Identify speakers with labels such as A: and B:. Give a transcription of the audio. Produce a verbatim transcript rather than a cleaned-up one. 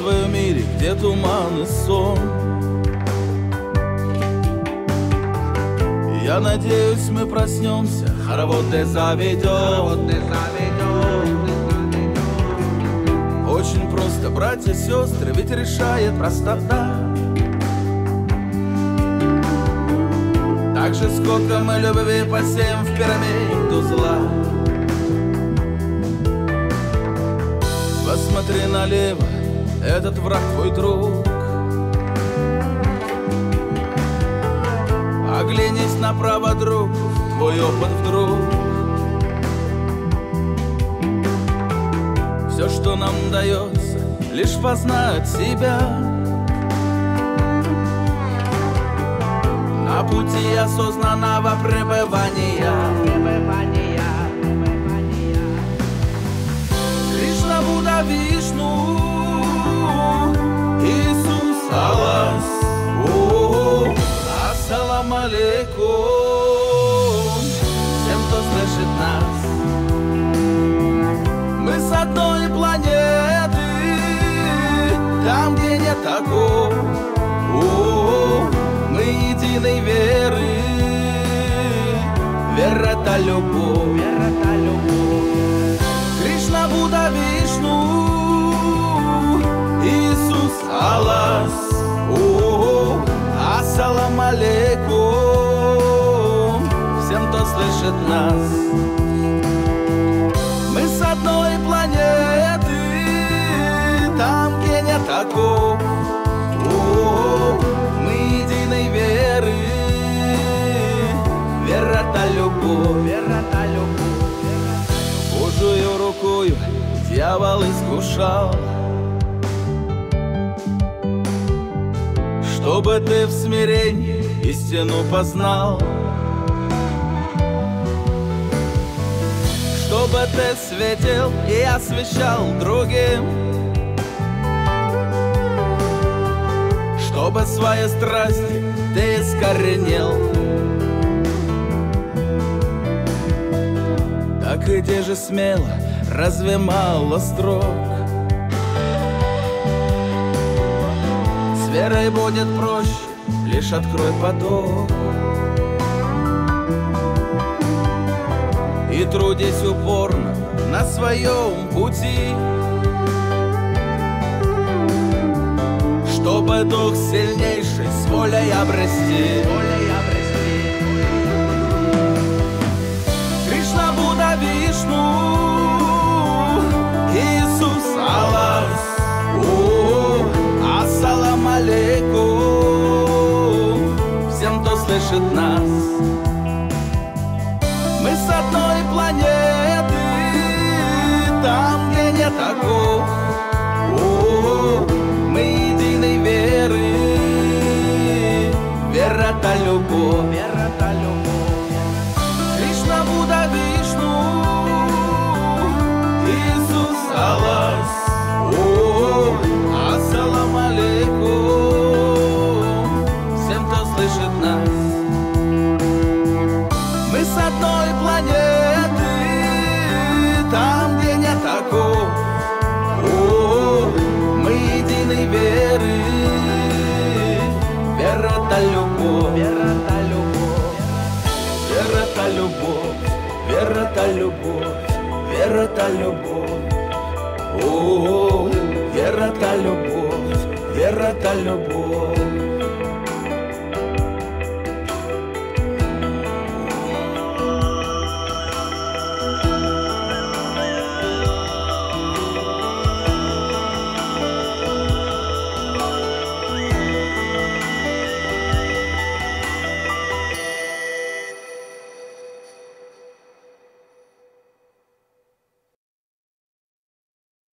A: твоем мире, где туман и сон. Я надеюсь, мы проснемся, хоровод ты заведем. Очень просто, братья, сестры, ведь решает простота. Так же, сколько мы любви посеем в пирамиду зла. Посмотри налево, этот враг твой друг. Оглянись направо, друг, твой опыт вдруг. Все, что нам дается, лишь познать себя. На пути осознанного пребывания. Кришна, Будда, Вишну, Иисус, Аллах. Ассалам алейкум всем, кто слышит нас. Мы с одной планеты, там, где нет оков. Мы единой веры, вера — это любовь. Кришна, Будда, Вишну, Иисус, Аллах. Ассалам алейкум всем, кто слышит нас. Мы с одной планеты, там, где нет оков. Мы единой веры, вера — это любовь. Божию рукою дьявол искушал, чтобы ты в смирении истину познал, чтобы ты светил и освещал другим, чтобы свои страсти ты искоренил. Так иди же смело, разве мало строк? С верой будет проще, лишь открой поток. И трудись упорно на своем пути, чтобы дух сильнейший с волей обрести. Кришна, Будда, Вишну, Иисус, Аллах. Ассалам алейкум всем, кто слышит нас. Мы с одной планеты, там, где нет оков. Мы единой веры, вера — это любовь. Кришна, Будда, Вишну, Иисус, Аллах. Ассалам алейкум всем, кто слышит нас. Мы с одной планеты, там, где нет оков. Мы единой веры, вера — это любовь. Вера — это любовь, вера — это любовь, вера — это любовь. О, вера — это любовь, вера — это любовь.